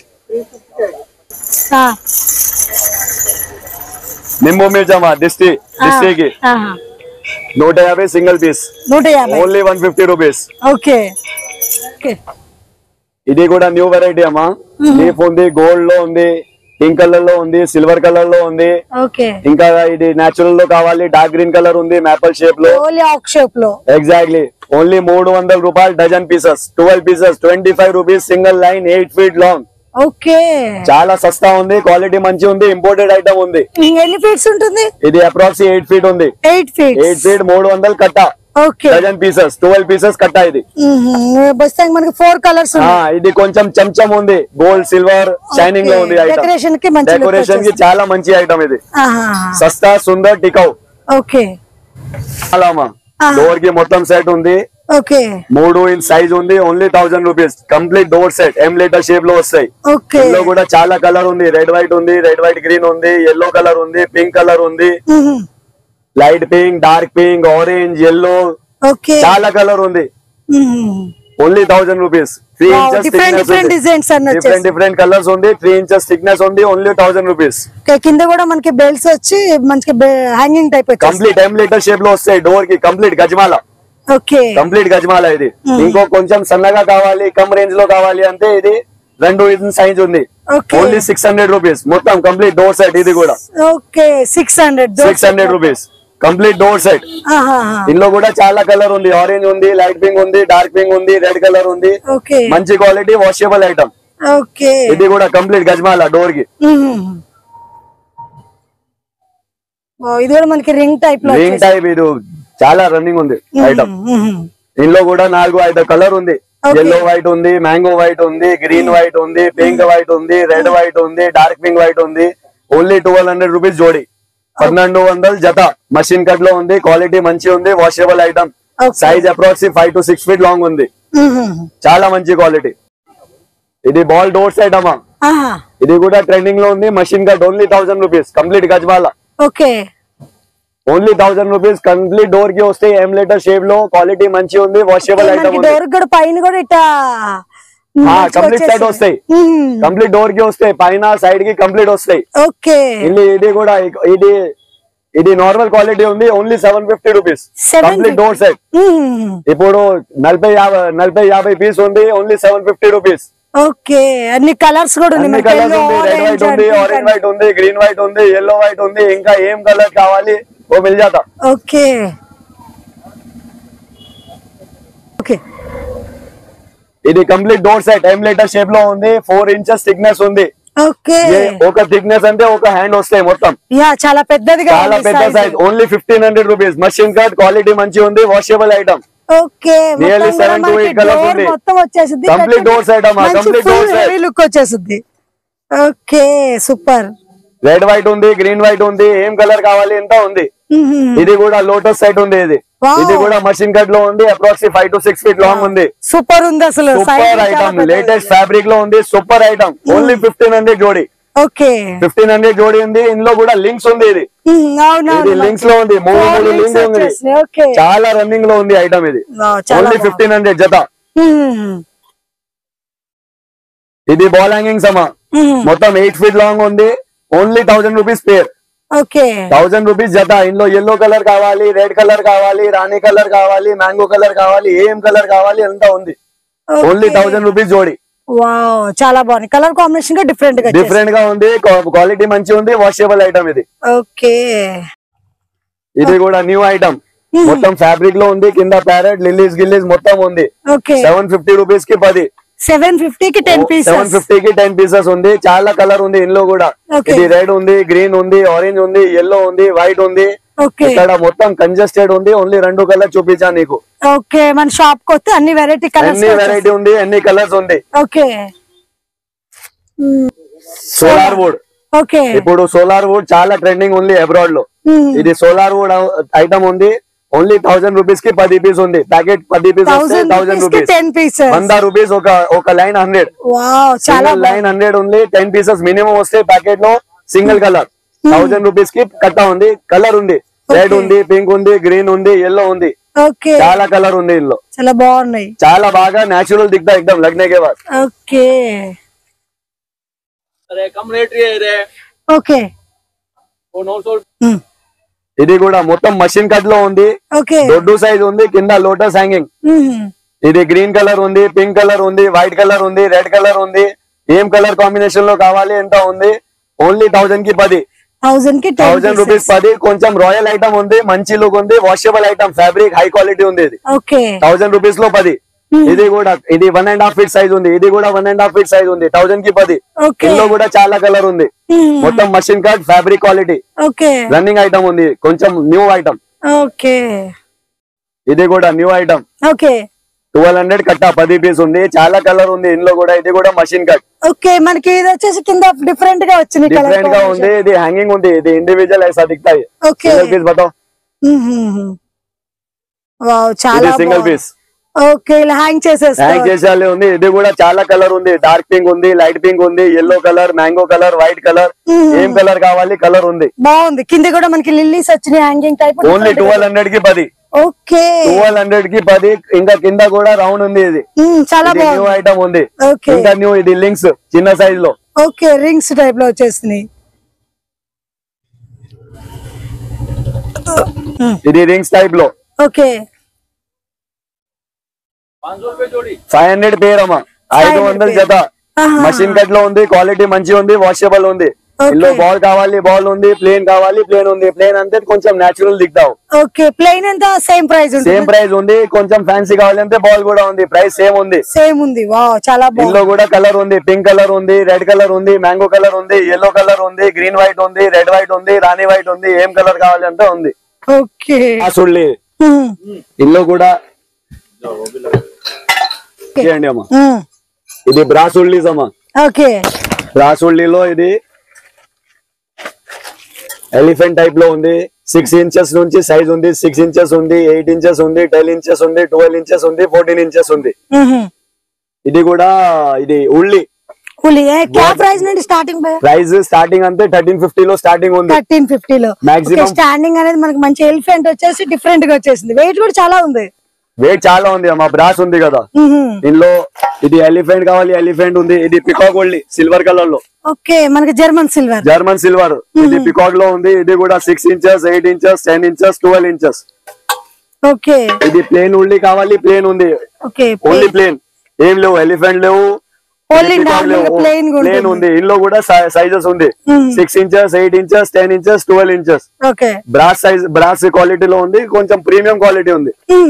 నింబు మిర్చి అమ్మా. దిష్టి దిష్టికి నూట యాభై సింగిల్ పీస్. నూట యాభై. Only one fifty rupees. Okay, okay, ఇది కూడా న్యూ వెరైటీ అమ్మా. లీఫ్ ఉంది, గోల్డ్ లో ఉంది, పింక్ కలర్ లో ఉంది, సిల్వర్ కలర్ లో ఉంది. ఓకే, ఇంకా ఇది నేచురల్ లో కావాలి. డార్క్ గ్రీన్ కలర్ ఉంది, మేపల్ షేప్ లో. ఓన్లీ ఆక్ షేప్ లో. ఎగ్జాక్ట్లీ. ఓన్లీ మూడు వందల రూపాయలు dozen pieces. Twelve pieces. Twenty five rupees single line. Eight feet long. Okay, చాలా సస్తా ఉంది. క్వాలిటీ మంచి ఉంది. ఇంపోర్టెడ్ ఐటమ్ ఉంది. ఎన్ని ఫీట్స్ ఉంటుంది? ఇది అప్రాక్స్ ఎయిట్ ఫీట్ ఉంది. Eight feet. ఎయిట్ ఫీట్ మూడు వందలు కట్ట. Okay, dozen pieces. Twelve pieces కట్ట. ఇది మనకి ఫోర్ కలర్స్. ఇది కొంచెం చంచం ఉంది. గోల్డ్, సిల్వర్ షైనింగ్ లో ఉంది. డెకరేషన్ కి మంచి డెకరేషన్ కి చాలా మంచి ఐటమ్ ఇది. సస్తా, సుందర్, టికౌ. ఓకే, అలామా. డోర్ కి మొత్తం సెట్ ఉంది. ఓకే మూడు ఇంచ్ సైజ్ ఉంది, only thousand rupees. Complete door set M letter shape లో వస్తాయి. ఓకే ఇందులో కూడా చాలా కలర్ ఉంది, రెడ్ వైట్ ఉంది, రెడ్ వైట్ గ్రీన్ ఉంది, ఎల్లో కలర్ ఉంది, పింక్ కలర్ ఉంది, light pink, dark pink, orange, yellow, okay చాలా కలర్ ఉంది. Only thousand rupees. Three inches different different designs అన్నట్టు డిఫరెంట్ డిఫరెంట్ కలర్స్ ఉంది. త్రీ ఇంచెస్ థిక్నెస్ ఉంది, only thousand rupees. కింద కూడా మనకి బెల్ట్స్ వచ్చి మంచిగా hanging type complete M letter shape లో వస్తాయి. డోర్ కి కంప్లీట్ గజమాల, ఓకే కంప్లీట్ గజమాల ఇది. ఇంకో కొంచెం సన్నగా కావాలి, కమ్ రేంజ్ లో కావాలి అంటే ఇది రెండు సైజ్ ఉంది, ఓన్లీ సిక్స్ హండ్రెడ్ రూపీస్. మొత్తం కంప్లీట్ డోర్ సెట్ ఇది కూడా. Okay six hundred six hundred rupees complete door set. ఇందులో కూడా చాలా కలర్ ఉంది, ఆరెంజ్ ఉంది, లైట్ పింక్ ఉంది, డార్క్ పింక్ ఉంది, రెడ్ కలర్ ఉంది. మంచి క్వాలిటీ వాషబుల్ ఐటమ్. ఓకే ఇది కూడా కంప్లీట్ గజమాల డోర్ కి. ఇది కూడా మనకి రింగ్ టైప్ లో రింగ్ టైప్ ఇది చాలా రన్నింగ్ ఉంది ఐటమ్. ఇందులో కూడా నాలుగు ఐదు కలర్ ఉంది. ఎల్లో వైట్ ఉంది, మ్యాంగో వైట్ ఉంది, గ్రీన్ వైట్ ఉంది, పింక్ వైట్ ఉంది, రెడ్ వైట్ ఉంది, డార్క్ పింక్ వైట్ ఉంది. ఓన్లీ ట్వెల్వ్ హండ్రెడ్ రూపీస్ జోడి, పన్నెండు వందలు జత. మషిన్ కట్ లో ఉంది, క్వాలిటీ మంచి ఉంది, washable item. Size approx five to six feet long ఉంది, చాలా మంచి క్వాలిటీ. ఇది బాల్ డోర్స్ ఐటమ్. ఇది కూడా ట్రెండింగ్ లో ఉంది. Machine cut only thousand rupees complete గజమాల. Okay only thousand rupees complete door కి వస్తే ఎం లెటర్ షేప్ లో క్వాలిటీ మంచి ఉంది, వాషబుల్ ఐటమ్ ఉంది. డోర్ కూడా పైన కూడా ఇట్లా కంప్లీట్ సెట్ వస్తాయి, కంప్లీట్ డోర్ కి వస్తాయి, పైన సైడ్ కి కంప్లీట్ వస్తాయి. ఓకే ఇది కూడా ఇది ఇది నార్మల్ క్వాలిటీ ఉంది, only seven fifty rupees complete door set. ఇప్పుడు నలభై యాభై నలభై యాభై పీస్ ఉంది, only seven fifty rupees. Okay అన్ని కలర్స్ కూడా అన్ని కలర్స్ ఉంది, రెడ్ వైట్ ఉంది, ఆరెంజ్ వైట్ ఉంది, గ్రీన్ వైట్ ఉంది, ఎల్లో వైట్ ఉంది. ఇంకా ఏం కలర్ కావాలి ఓ మిల్ జాతా. ఓకే ఓకే ఇది complete door set M letter shape లో ఉంది, ఫోర్ ఇంచెస్ థిక్నెస్ ఉంది. ఓకే ఒక థిక్నెస్ అంటే ఒక హ్యాండ్ వస్తాయి మొత్తం. యా చాలా పెద్దదిగా చాలా పెద్ద size, only fifteen hundred rupees. Machine cut quality మంచి ఉంది, washable item. Okay nearly seven to eight colours ఉంది. మొత్తం వచ్చేసింది కంప్లీట్ డోర్ సెట్ అమ్మా, కంప్లీట్ డోర్ సెట్ లుక్ వచ్చేసింది. Okay super. రెడ్ వైట్ ఉంది, గ్రీన్ వైట్ ఉంది, ఏం కలర్ కావాలి ఎంత ఉంది. ఇది కూడా లోటస్ సెట్ ఉంది. ఇది ఇది కూడా మషిన్ కట్ లో ఉంది, approx five to six feet long ఉంది. సూపర్ ఉంది అసలు, సూపర్ ఐటమ్, లేటెస్ట్ ఫ్యాబ్రిక్ లో ఉంది, super item. Only fifteen hundred జోడి. ఓకే ఫిఫ్టీన్ హండ్రెడ్ జోడి ఉంది. ఇందులో కూడా లింక్స్ ఉంది. ఇది ఇది లింక్స్ లో ఉంది, మూడు మూడు లింక్ ఉంది, చాలా రన్నింగ్ లో ఉంది ఐటమ్. ఇది ఓన్లీ ఫిఫ్టీన్ హండ్రెడ్ జత. ఇది బాల్ హ్యాంగింగ్స్ అమ్మా, మొత్తం ఎయిట్ ఫీట్ లాంగ్ ఉంది, only thousand rupees pair. Okay thousand rupees జత. ఇందులో ఎల్లో కలర్ కావాలి, రెడ్ కలర్ కావాలి, రాణి కలర్ కావాలి, మ్యాంగో కలర్ కావాలి, ఏం కలర్ కావాలి అంతా ఉంది, ఓన్లీ థౌసండ్ రూపీస్ జోడి. వావ్ చాలా బాగుంది, కలర్ కాంబినేషన్ గా డిఫరెంట్ గా డిఫరెంట్ గా ఉంది, క్వాలిటీ మంచి ఉంది, వాషబుల్ ఐటమ్. ఇది ఓకే ఇది కూడా న్యూ ఐటమ్, మొత్తం ఫ్యాబ్రిక్ లో ఉంది, కింద ప్యారెట్ లిల్లీస్ గిల్లీస్ మొత్తం ఉంది. సెవెన్ ఫిఫ్టీ రూపీస్ కి పది, సెవెన్ ఫిఫ్టీ కి టెన్ పీసెస్ సెవెన్ ఫిఫ్టీ కి టెన్ పీసెస్ ఉంది. చాలా కలర్ ఉంది ఇందులో కూడా. ఇది రెడ్ ఉంది, గ్రీన్ ఉంది, ఆరెంజ్ ఉంది, ఎల్లో ఉంది, వైట్ ఉంది. ఇక్కడ మొత్తం కంజెస్టెడ్ ఉంది, ఓన్లీ రెండు కలర్ చూపించా నీకు. ఓకే మన షాప్ కి వస్తే అన్ని వెరైటీ కలర్స్, అన్ని వెరైటీ ఉంది, అన్ని కలర్స్ ఉంది. Okay solar wood. ఓకే ఇప్పుడు సోలార్ వుడ్ చాలా ట్రెండింగ్ ఉంది అబ్రాడ్ లో. ఇది సోలార్ వుడ్ ఐటమ్ ఉంది, ఓన్లీ థౌసండ్ రూపీస్ కి పది పీస్ ఉంది. ప్యాకెట్ పది పీస్ థౌసండ్ రూపీస్, వంద రూపీస్ ఒక ఒక లైన్ హండ్రెడ్, లైన్ హండ్రెడ్ ఉంది. టెన్ పీసెస్ మినిమం వస్తే ప్యాకెట్ లో. సింగిల్ కలర్ థౌసండ్ రూపీస్ కి కట్ట ఉంది. కలర్ ఉంది, రెడ్ ఉంది, పింక్ ఉంది, గ్రీన్ ఉంది, ఎల్లో ఉంది, చాలా కలర్ ఉంది ఇందులో. చాలా బాగున్నాయి, చాలా బాగా నేచురల్ దిखता एकदम लगने के बाद. ఓకే ఓకే ఇది కూడా మొత్తం మషిన్ కట్ లో ఉంది, దొడ్డు సైజ్ ఉంది, కింద లోటస్ హ్యాంగింగ్. ఇది గ్రీన్ కలర్ ఉంది, పింక్ కలర్ ఉంది, వైట్ కలర్ ఉంది, రెడ్ కలర్ ఉంది. ఏం కలర్ కాంబినేషన్ లో కావాలి ఎంత ఉంది, ఓన్లీ థౌసండ్ కి పది, థౌసండ్ రూపీస్ పది. కొంచెం రాయల్ ఐటమ్ ఉంది, మంచి లుక్ ఉంది, washable item, fabric high quality ఉంది. ఇది థౌసండ్ రూపీస్ లో పది. ఇది కూడా ఇది one and half feet size ఉంది. ఇది కూడా one and half feet size ఉంది, థౌసండ్ కి పది. ఇందులో కూడా చాలా కలర్ ఉంది, మొత్తం machine cut fabric quality, running item ఉంది, కొంచెం న్యూ ఐటమ్. ఇది కూడా న్యూ ఐటమ్, ట్వెల్వ్ హండ్రెడ్ కట్ట పది పీస్ ఉంది, చాలా కలర్ ఉంది ఇందులో కూడా. ఇది కూడా మషిన్ కట్. ఓకే మనకి ఇది వచ్చేసి కింద డిఫరెంట్ గా వచ్చింది, డిఫరెంట్ గా ఉంది. ఇది హ్యాంగింగ్ ఉంది, ఇది ఇండివిజువల్ ఐసా దిखता है. సింగిల్ పీస్ బతాओ. వావ్ చాలా సింగిల్ పీస్ ఓకే ఇలా హ్యాంగ్ చేసేస్తా హ్యాంగ్ చేసేయాలి ఉంది. ఇది కూడా చాలా కలర్ ఉంది, డార్క్ పింక్ ఉంది, లైట్ పింక్ ఉంది, yellow colour, mango colour, white colour, ఏం కలర్ కావాలి కలర్ ఉంది. బాగుంది. కింద కూడా మనకి లిల్లీస్ వచ్చినాయి hanging type. Only twelve hundred కి పది. ఓకే ట్వెల్వ్ హండ్రెడ్ కి పది. ఇంకా కింద కూడా రౌండ్ ఉంది. ఇది చాలా బాగుంది, న్యూ ఐటమ్ ఉంది. ఓకే ఇంకా న్యూ ఇది లింక్స్ చిన్న సైజ్ లో. ఓకే రింగ్స్ టైప్ లో వచ్చేస్తున్నాయి. ఇది రింగ్స్ టైప్ లో. ఓకే ఫైవ్ హండ్రెడ్ పేర్ అమ్మా, ఐదు వందల జత. మషిన్ కట్ లో ఉంది, క్వాలిటీ మంచిగా ఉంది, వాషబుల్ ఉంది. ఇందులో బాల్ కావాలి బాల్ ఉంది, ప్లేన్ కావాలి ప్లేన్ ఉంది. ప్లేన్ అంటే కొంచెం నేచురల్ దిగుతావు. ఓకే ప్లేన్ అంతా సేమ్ ప్రైస్ ఉంది, సేమ్ ప్రైస్ ఉంది. కొంచెం ఫ్యాన్సీ కావాలి అంటే బాల్ కూడా ఉంది, ప్రైస్ సేమ్ ఉంది. సేమ్ ఉంది. వావ్ చాలా బాగుంది. ఇందులో కూడా కలర్ ఉంది, పింక్ కలర్ ఉంది, రెడ్ కలర్ ఉంది, మ్యాంగో కలర్ ఉంది, యెల్లో కలర్ ఉంది, గ్రీన్ వైట్ ఉంది, రెడ్ వైట్ ఉంది, రాణి వైట్ ఉంది. ఏం కలర్ కావాలి అంటే ఉంది. ఓకే చూడండి ఇందులో కూడా చేయండి అమ్మా. ఇది బ్రాసుల్లీస్ అమ్మా. ఓకే బ్రాసుల్లీలో ఇది ఎలిఫెంట్ టైప్ లో ఉంది. సిక్స్ ఇంచెస్ నుంచి సైజ్ ఉంది, సిక్స్ ఇంచెస్ ఉంది, ఎయిట్ ఇంచెస్ ఉంది, టెన్ ఇంచెస్ ఉంది, ట్వెల్వ్ ఇంచెస్ ఉంది, ఫోర్టీన్ ఇంచెస్ ఉంది. ఇది కూడా ఇది ఉల్లి. ప్రైస్ నుండి స్టార్టింగ్ ప్రైస్ స్టార్టింగ్ అంటే థర్టీన్ ఫిఫ్టీ లో స్టార్టింగ్ ఉంది. థర్టీన్ ఫిఫ్టీ లో మాక్సిమం స్టాండింగ్ అనేది మనకి మంచి ఎలిఫెంట్ వచ్చేసి డిఫరెంట్ గా వచ్చేసింది. వెయిట్ కూడా చాలా ఉంది. వెయిట్ చాలా ఉంది అమ్మా. బ్రాస్ ఉంది కదా ఇందులో. ఇది ఎలిఫెంట్ కావాలి ఎలిఫెంట్ ఉంది. ఇది పికాక్ ఉల్లి సిల్వర్ కలర్ లో. ఓకే మనకి జర్మన్ సిల్వర్. German silver. ఇది పికాక్ లో ఉంది. ఇది కూడా six inches, eight inches, ten inches, twelve inches. Okay ఇది ప్లేన్ ఉల్లి కావాలి ప్లేన్ ఉంది. ఓకే ఓన్లీ ప్లేన్, ఏం లేవు ఎలిఫెంట్ లేవు, ప్లేన్ ఉంది. ఇందులో కూడా సైజెస్ ఉంది, six inches, eight inches, ten inches, twelve inches. Brass size brass క్వాలిటీలో ఉంది, కొంచెం ప్రీమియం క్వాలిటీ ఉంది.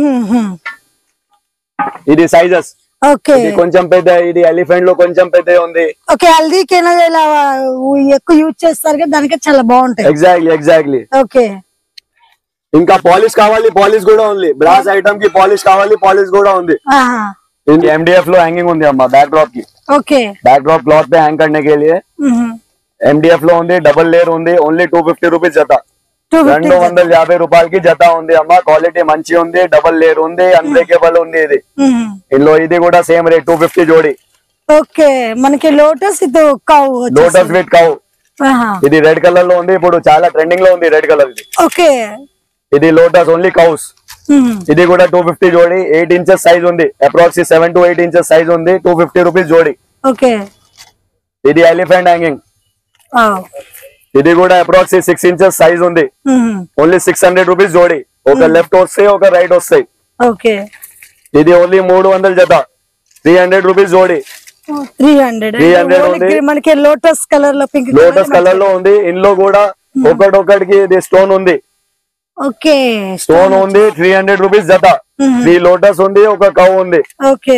ఇది సైజెస్ కొంచెం పెద్ద, ఇది ఎలిఫెంట్ లో కొంచెం పెద్ద ఉంది. ఓకే హల్దీకి ఇలా ఎక్కువ యూజ్ చేస్తారు కదా, దానికి చాలా బాగుంటాయి. Exactly exactly. ఓకే ఇంకా పాలిష్ కావాలి పాలిష్ కూడా ఉంది. బ్రాస్ ఐటమ్ కి పాలిష్ కావాలి పాలిష్ కూడా ఉంది. एमडीएफ लो हैंगिंग ఉంది అమ్మా बैक ड्रॉप की. ओके बैक ड्रॉप क्लॉथ पे हैंग करने के लिए एमडीएफ లో ఉంది. డబుల్ లేయర్ ఉంది. ఓన్లీ టూ ఫిఫ్టీ రూపీస్ జత. రెండు వందల యాభై రూపాయలకి జత ఉంది అమ్మా. క్వాలిటీ మంచి ఉంది, డబుల్ లేయర్ ఉంది, అన్బ్రేకేబుల్ ఉంది. ఇది ఇందులో ఇది కూడా సేమ్ రేట్ టూ ఫిఫ్టీ జోడి. ఓకే మనకి లోటస్ ఇది కౌ లోటస్ విత్ కౌ. ఇది రెడ్ కలర్ లో ఉంది, ఇప్పుడు చాలా ట్రెండింగ్ లో ఉంది రెడ్ కలర్ ఇది. ఓకే ఇది లోటస్ ఓన్లీ కౌస్. ఇది కూడా టూ ఫిఫ్టీ జోడి. ఎయిట్ ఇంచెస్ సైజ్ ఉంది, approx seven to eight inches size ఉంది. టూ ఫిఫ్టీ రూపీస్ జోడి. ఓకే ఇది ఎలిఫెంట్ హ్యాంగింగ్. ఇది కూడా అప్రాక్స్ సిక్స్ ఇంచెస్ సైజ్ ఉంది. ఓన్లీ సిక్స్ హండ్రెడ్ రూపీస్ జోడి. ఒక లెఫ్ట్ వస్తాయి ఒక రైట్ వస్తాయి. ఓకే ఇది ఓన్లీ మూడు వందల జత. త్రీ హండ్రెడ్ రూపీస్ జోడి. త్రీ హండ్రెడ్ త్రీ హండ్రెడ్ ఉంది. మనకి లోటస్ కలర్ లో పింక్ లోటస్ కలర్ లో ఉంది. ఇందులో కూడా ఒకటొకటికి ఇది స్టోన్ ఉంది. ఓకే స్టోన్ ఉంది. త్రీ హండ్రెడ్ రూపీస్ జత. త్రీ లోటస్ ఉంది, ఒక కౌ ఉంది. ఓకే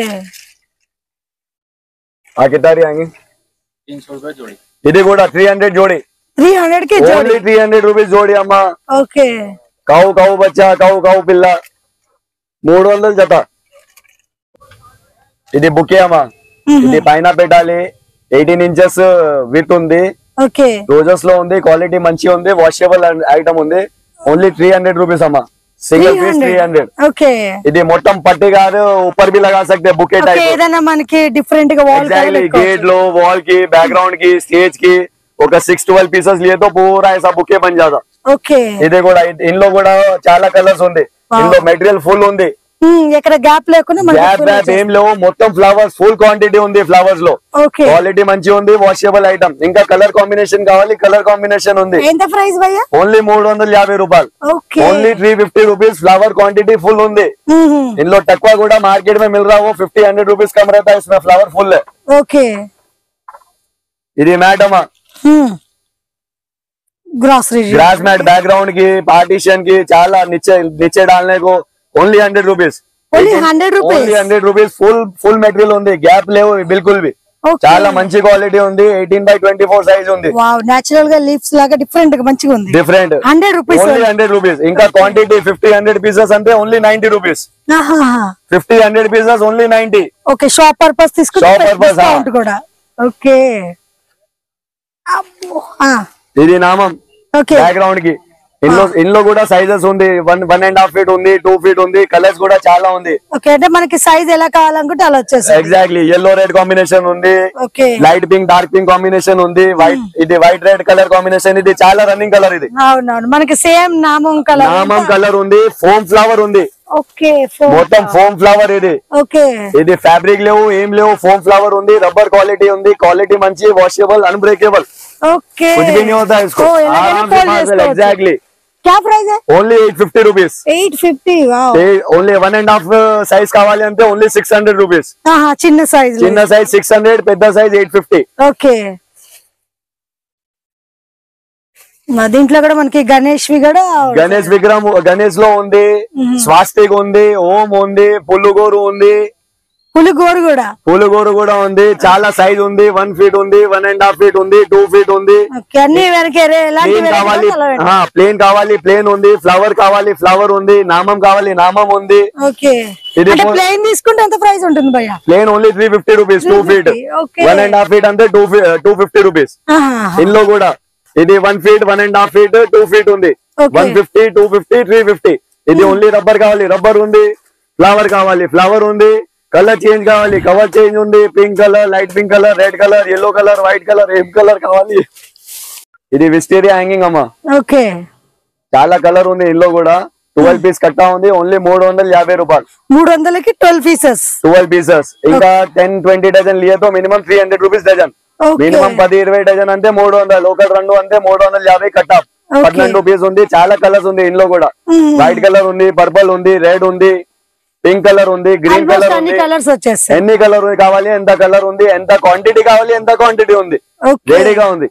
ఇది కూడా త్రీ హండ్రెడ్ జోడి. త్రీ హండ్రెడ్ కి ఓన్లీ త్రీ హండ్రెడ్ రూపీస్ జోడి అమ్మా. ఓకే కౌ కౌ బచ్చా కౌ కౌ పిల్ల మూడు వందల జత. ఇది బుకే అమ్మా. ఇది పైన పెట్టాలి. ఎయిటీన్ ఇంచెస్ విత్ ఉంది. ఓకే రోజెస్ లో ఉంది. క్వాలిటీ మంచిగా ఉంది. వాషబుల్ ఐటమ్ ఉంది. ఓన్లీ త్రీ హండ్రెడ్ రూపీస్ అమ్మా. Single piece three hundred. Okay ఇది మొత్తం పట్టి కాదు, ऊपर भी लगा सकते बुके टाइप. ఏదైనా మనకి డిఫరెంట్ గా వాల్ गेट लो वॉल की बैकग्राउंड की स्टेज की ఒక సిక్స్ ట్వెల్వ్ పీసెస్ లేదో పూరా ऐसा बुके बन जाता. ఓకే ఇది కూడా ఇందులో కూడా చాలా కలర్స్ ఉంది. ఇందులో మెటీరియల్ ఫుల్ ఉంది. ఎక్కడ గ్యాప్ లేకుండా గ్యాప్ గ్యాప్ ఏం లేవు. మొత్తం ఫ్లవర్స్ ఫుల్ క్వాంటిటీ ఉంది. ఫ్లవర్స్ లో క్వాలిటీ మంచి ఉంది. Washable item. ఇంకా కలర్ కాంబినేషన్ కావాలి కలర్ కాంబినేషన్ ఉంది. ఎంత ప్రైస్ భయ్యా? ఓన్లీ మూడు వందల యాభై రూపాయలు. Only three fifty rupees. Flower quantity full ఉంది. ఇందులో తక్కువ కూడా మార్కెట్ में मिल रहा वो फिफ्टी हंड्रेड रुपीज कम रहता है. इसमें फ्लावर फुल है. ओके ఇది మ్యాట్ అమ్మా. ग्रॉसरी ग्रास मैट बैकग्राउंड की पार्टीशन की చాలా नीचे नीचे डालने को only hundred rupees. Only hundred rupees. Only hundred rupees. Full full material ఉంది. గ్యాప్ లేవు బిల్కుల్ भी. చాలా మంచి క్వాలిటీ ఉంది. Eighteen by twenty four size ఉంది. వావ్ నేచురల్ గా లీవ్స్ లాగా డిఫరెంట్ గా మంచిగా ఉంది. Different hundred rupees. Only hundred rupees. ఇంకా క్వాంటిటీ ఫిఫ్టీ హండ్రెడ్ పీసెస్ అంటే only ninety rupees. Fifty hundred pieces only ninety. Okay shop purpose తీసుకుంటే డిస్కౌంట్ కూడా. ఓకే ఇది నామం బ్యాక్గ్రౌండ్ కి. ఇందులో ఇందులో కూడా సైజెస్ ఉంది, one one and half feet ఉంది, టూ ఫీట్ ఉంది, కలర్స్ కూడా చాలా ఉంది. ఓకే, అంటే మనకి సైజ్ ఎలా కావాలనుకుంటే అలా వచ్చేసి. ఎగ్జాక్ట్లీ ఎల్లో రెడ్ కాంబినేషన్ ఉంది, okay light pink dark pink combination ఉంది, వైట్ ఇది వైట్ రెడ్ కలర్ కాంబినేషన్, ఇది చాలా రన్నింగ్ కలర్. ఇది అవునవును, మనకి సేమ్ నామం కలర్ నామం కలర్ ఉంది, ఫోమ్ ఫ్లవర్ ఉంది. ఓకే, మొత్తం ఫోమ్ ఫ్లవర్ ఇది. ఓకే, ఇది ఫ్యాబ్రిక్ లేవు ఏం లేవు, ఫోమ్ ఫ్లవర్ ఉంది, రబ్బర్ క్వాలిటీ ఉంది, క్వాలిటీ మంచి, వాషబుల్, అన్బ్రేకేబుల్. ఓకే, कुछ भी नहीं होता है इसको, आराम से पार्सल. एग्जैक्टली. क्या प्राइस है? Only eight fifty rupees. Eight fifty. Wow. Only one and half size కావాలి అంటే ఓన్లీ సిక్స్ హండ్రెడ్ రూపీస్. ఆహా, చిన్న సైజ్. చిన్న సైజ్ సిక్స్ హండ్రెడ్, పెద్ద సైజ్ ఎయిట్ ఫిఫ్టీ. ఓకే, దీంట్లో కూడా మనకి గణేష్ వి కూడా గణేష్ విగ్రహం గణేష్ లో ఉంది, స్వాస్తిక్ ఉంది, ఓం ఉంది, పులుగోరు ఉంది, పులిగోరు కూడా పులుగోరు కూడా ఉంది. చాలా సైజ్ ఉంది, వన్ ఫీట్ ఉంది, వన్ అండ్ హాఫ్ ఫీట్ ఉంది, టూ ఫీట్ ఉంది. అన్ని ప్లేన్ కావాలి ప్లేన్ కావాలి ప్లేన్ ఉంది, ఫ్లవర్ కావాలి ఫ్లవర్ ఉంది, నామం కావాలి నామం ఉంది. ఓకే, ఇది ప్లేన్ తీసుకుంటే ఎంత ప్రైస్ ఉంటుంది భయ్యా? Plain only three fifty rupees, two feet one and half feet అంటే టూ టూ ఫిఫ్టీ రూపీస్. ఇందులో కూడా ఇది one feet one and half feet two feet ఉంది, one fifty two fifty three fifty. ఇది ఓన్లీ రబ్బర్ కావాలి rubber ఉంది, flower కావాలి flower ఉంది, కలర్ చేంజ్ కావాలి కలర్ చేంజ్ ఉంది, pink colour, light pink colour, red colour, yellow colour, white colour, ఏం colour కావాలి. ఇది విస్టేరియా హ్యాంగింగ్ అమ్మా. ఓకే, చాలా కలర్ ఉంది. ఇందులో కూడా ట్వెల్వ్ పీస్ కట్టా ఉంది, ఓన్లీ మూడు వందల యాభై రూపాయలు. మూడు వందలకి ట్వెల్వ్ పీసెస్ ట్వెల్వ్ పీసెస్. ఇంకా టెన్ ట్వంటీ డజన్ లియతో minimum three hundred rupees dozen. Minimum పది ఇరవై డజన్ అంటే మూడు వందలు, ఒకటి రెండు అంటే మూడు వందల యాభై కట్టా. పన్నెండు రూపీస్ ఉంది. చాలా కలర్స్ ఉంది ఇందులో కూడా. వైట్ కలర్ ఉంది, పర్పుల్ ఉంది, రెడ్ ఉంది, పింక్ కలర్ ఉంది, గ్రీన్ కలర్ ఉంది. ఎన్ని కలర్ కావాలి, ఎంత కలర్ ఉంది, ఎంత క్వాంటిటీ కావాలి, ఎంత క్వాంటిటీ ఉంది, రెడీగా ఉంది.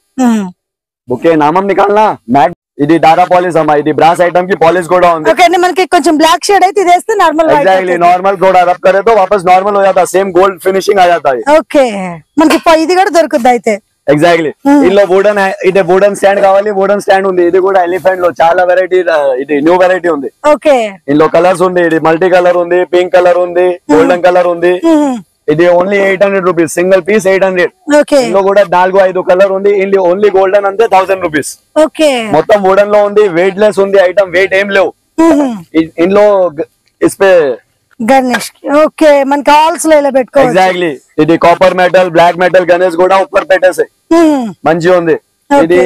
ఓకే, నామం నికాలనా. మ్యాట్ ఇది దారా పాలిష్ అమ్మా. ఇది బ్రాస్ ఐటమ్ కి పాలిష్ కూడా ఉంది. మనకి కొంచెం బ్లాక్ షేడ్ అయితే ఇదేస్తే నార్మల్. ఎగ్జాక్ట్లీ నార్మల్ కూడా రబ్ करे तो वापस नॉर्मल हो जाता है, सेम गोल्ड फिनिशिंग आ जाता है. ఓకే, మనకి ఇది కూడా దొరుకుద్ది అయితే. ఎగ్జాక్ట్లీ. ఇందులో వుడెన్ ఇది వుడెన్ స్టాండ్ కావాలి, వుడెన్ స్టాండ్ ఉంది. ఇది కూడా ఎలిఫెంట్ లో చాలా వెరైటీ, ఇది న్యూ వెరైటీ ఉంది. ఓకే, ఇందులో కలర్స్ ఉంది. ఇది మల్టీ కలర్ ఉంది, పింక్ కలర్ ఉంది, గోల్డెన్ కలర్ ఉంది. ఇది only eight hundred rupees, single piece eight hundred. ఇందులో కూడా నాలుగు ఐదు కలర్ ఉంది. ఇందులో ఓన్లీ గోల్డెన్ అంతే థౌసండ్ రూపీస్. మొత్తం వుడెన్ లో ఉంది, వెయిట్ లెస్ ఉంది ఐటమ్, వెయిట్ ఏం లేవు ఇందులో. ఇస్పే గణేష్ ఓకే, మనకి హాల్స్ లో ఇలా పెట్టుకోవచ్చు. ఎగ్జాక్ట్లీ. ఇది copper metal, black metal Ganesh కూడా ఉప్పర్ పెట్టేసి మంచిగా ఉంది. ఇది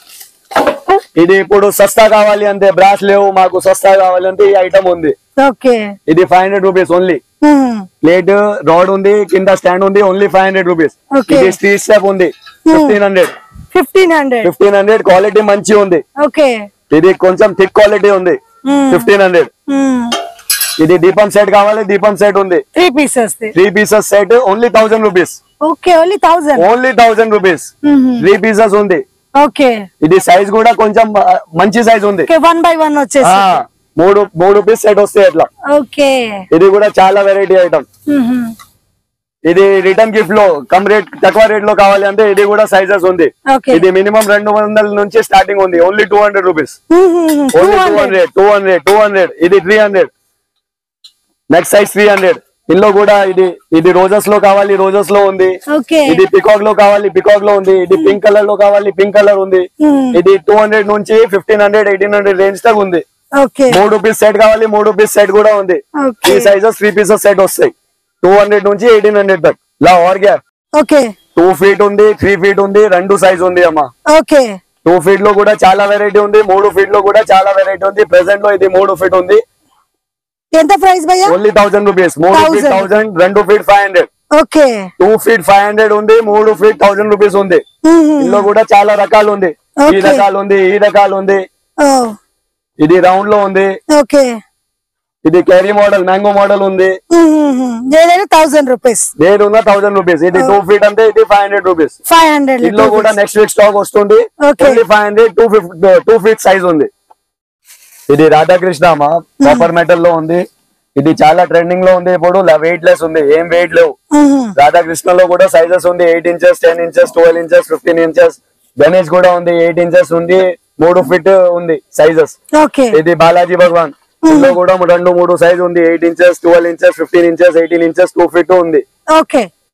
ఇది ఇప్పుడు సస్తా కావాలి అంటే బ్రాస్ లేవు మాకు, సస్తా కావాలి అంటే ఈ ఐటమ్ ఉంది. ఓకే, ఇది five hundred rupees only. Plate rod ఉంది, కింద స్టాండ్ ఉంది, ఓన్లీ ఫైవ్ హండ్రెడ్ రూపీస్. ఇది స్ట్రీట్ స్టెప్ ఉంది, fifteen hundred fifteen hundred fifteen hundred quality మంచి ఉంది. ఓకే, ఇది కొంచెం థిక్ క్వాలిటీ ఉంది, ఫిఫ్టీన్ హండ్రెడ్. ఇది దీపం సెట్ కావాలి, దీపం సెట్ ఉంది, three pieces three pieces set only thousand rupees. Okay, only thousand only thousand rupees three pieces ఉంది. ఓకే, ఇది సైజ్ కూడా కొంచెం మంచి సైజ్ ఉంది, వన్ బై వన్ వచ్చేసి మూడు మూడు పీస్ సెట్ వస్తాయి అట్లా. ఓకే, ఇది కూడా చాలా వెరైటీ ఐటమ్. ఇది రిటర్న్ గిఫ్ట్ లో కమ్ రేట్ తక్కువ రేట్ లో కావాలి అంటే ఇది కూడా సైజెస్ ఉంది. ఇది మినిమం రెండు వందల నుంచి స్టార్టింగ్ ఉంది, only two hundred rupees. Only two hundred two hundred two hundred ఇది three hundred. Next size three hundred. ఇందులో కూడా ఇది ఇది రోజెస్ లో కావాలి, రోజెస్ లో ఉంది. ఇది పికాక్ లో కావాలి, పికాక్ లో ఉంది. ఇది పింక్ కలర్ లో కావాలి, పింక్ కలర్ ఉంది. ఇది టూ హండ్రెడ్ నుంచి fifteen hundred eighteen hundred range దాకా ఉంది. మూడు పీస్ సెట్ కావాలి, మూడు పీస్ సెట్ కూడా ఉంది. ఈ సైజెస్ త్రీ పీసెస్ సెట్ వస్తాయి, టూ హండ్రెడ్ నుంచి ఎయిటీన్ హండ్రెడ్ దాకా. లా ఆర్ గ్యాప్ టూ ఫీట్ ఉంది, త్రీ ఫీట్ ఉంది, రెండు సైజ్ ఉంది అమ్మా. టూ ఫీట్ లో కూడా చాలా వెరైటీ ఉంది, మూడు ఫీట్ లో కూడా చాలా వెరైటీ ఉంది. ప్రెసెంట్ లో ఇది మూడు ఫీట్ ఉంది. ఎంత ప్రైస్ భయ్యా? Only thousand rupees. మూడు ఫీట్ థౌసండ్, రెండు feet five hundred. Okay, two feet five hundred ఉంది, మూడు ఫీట్ థౌసండ్ రూపీస్ ఉంది. ఇందులో కూడా చాలా రకాలు ఉంది, ఈ రకాలు ఉంది, ఈ రకాలు ఉంది. ఇది రౌండ్ లో ఉంది. ఓకే, ఇది క్యారీ మోడల్, మ్యాంగో మోడల్ ఉంది. థౌసండ్ రూపీస్ దేనిన్నా థౌసండ్ రూపీస్. ఇది టూ ఫీట్ అంటే ఇది five hundred rupees. Five hundred ఇందులో కూడా నెక్స్ట్ వీక్ స్టాక్ వస్తుంది. Only five hundred two fifty two feet size ఉంది. ఇది రాధాకృష్ణ అమ్మా, కాపర్ మెటల్ లో ఉంది. ఇది చాలా ట్రెండింగ్ లో ఉంది ఇప్పుడు, వెయిట్ లెస్ ఉంది, ఏం వెయిట్ లేవు. రాధాకృష్ణ లో కూడా సైజెస్ ఉంది, eight inches, ten inches, twelve inches, fifteen inches. Ganesh కూడా ఉంది, ఎయిట్ ఇంచెస్ ఉంది, మూడు ఫీట్ ఉంది సైజెస్. ఇది బాలాజీ భగవాన్, ఇందులో కూడా రెండు మూడు సైజ్ ఉంది, eight inches, twelve inches, fifteen inches, eighteen inches, two feet ఉంది. ఓకే,